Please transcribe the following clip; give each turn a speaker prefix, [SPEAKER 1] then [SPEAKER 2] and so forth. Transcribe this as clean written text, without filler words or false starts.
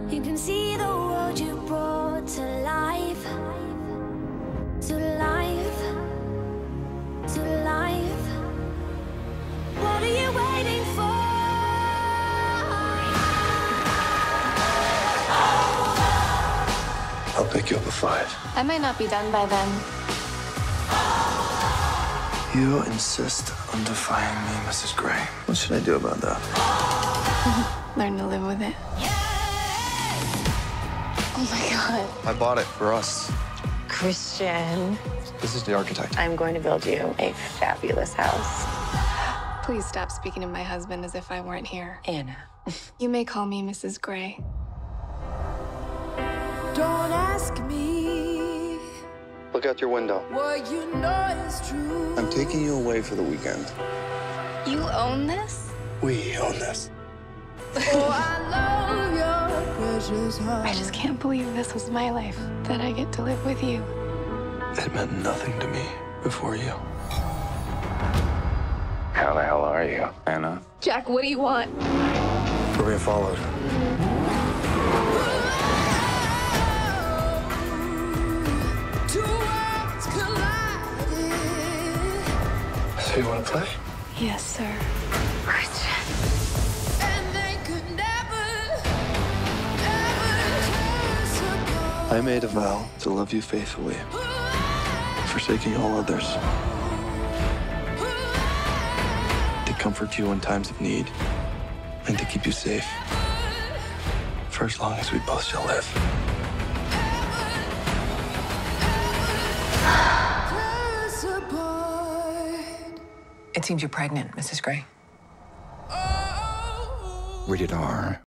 [SPEAKER 1] You can see the world you brought to life, to life, to life. What are you waiting for?
[SPEAKER 2] I'll pick you up at 5.
[SPEAKER 3] I might not be done by then.
[SPEAKER 2] You insist on defying me, Mrs. Gray. What should I do about that?
[SPEAKER 3] Learn to live with it. Oh my God.
[SPEAKER 2] I bought it for us.
[SPEAKER 4] Christian,
[SPEAKER 2] This is the architect.
[SPEAKER 4] I'm going to build you a fabulous house.
[SPEAKER 3] Please stop speaking of my husband as if I weren't here.
[SPEAKER 4] Anna.
[SPEAKER 3] You may call me Mrs. Gray.
[SPEAKER 1] Don't ask me
[SPEAKER 2] Look out your window.
[SPEAKER 1] what you know is true.
[SPEAKER 2] I'm taking you away for the weekend.
[SPEAKER 3] You own this?
[SPEAKER 2] We own this.
[SPEAKER 1] Oh, I love your precious heart.
[SPEAKER 3] I just can't believe this was my life, that I get to live with you.
[SPEAKER 2] It meant nothing to me before you.
[SPEAKER 5] How the hell are you, Anna?
[SPEAKER 3] Jack, what do you want?
[SPEAKER 2] We're being followed.
[SPEAKER 1] Two worlds collided.
[SPEAKER 2] So you want to play?
[SPEAKER 3] Yes, sir.
[SPEAKER 1] And they could never, ever tear us apart.
[SPEAKER 2] I made a vow to love you faithfully, forsaking all others, to comfort you in times of need, and to keep you safe for as long as we both shall live.
[SPEAKER 1] Tear us apart.
[SPEAKER 4] It seems you're pregnant, Mrs. Gray.
[SPEAKER 1] Oh.
[SPEAKER 5] Rated R.